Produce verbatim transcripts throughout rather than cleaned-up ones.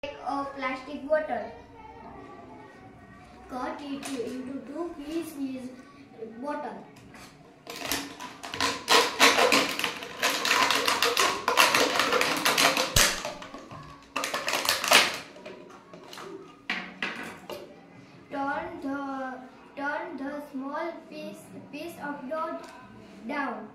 A plastic bottle. Cut it into two pieces. Bottle. Turn the turn the small piece piece of dough down.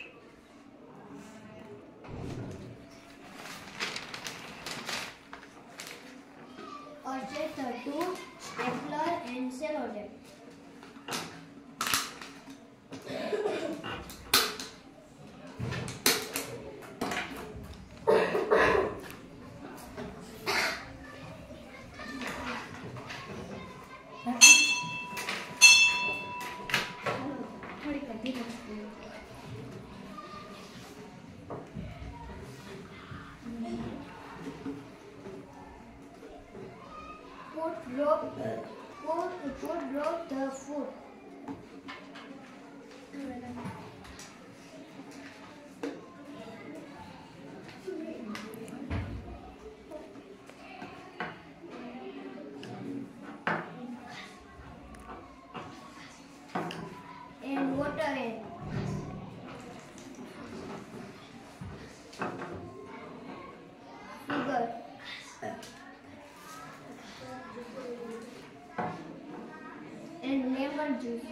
Adjust the two stapler and cello tape. Put drop, put, put drop the food. And water in. Sugar. And lemon juice.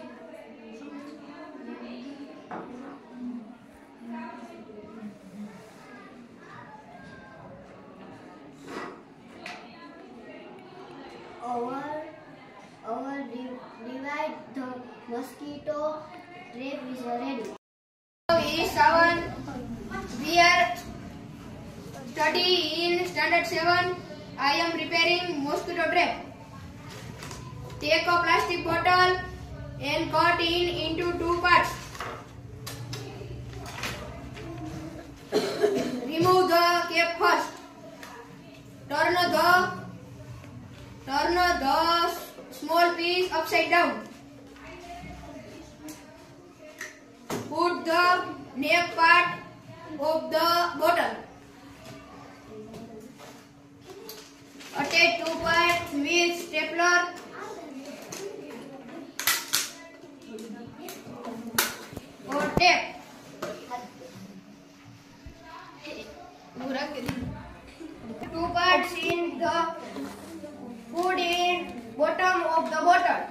Our, our divide the mosquito trap is ready. Is seven. We are study in standard seven. I am repairing mosquito trap. Take a plastic bottle and cut in into two parts. Remove the cap first. Turn the turn the small piece upside down. Put the neck part of the bottle. Attach two parts with stapler. Or tape. Two parts in the put in bottom of the bottle.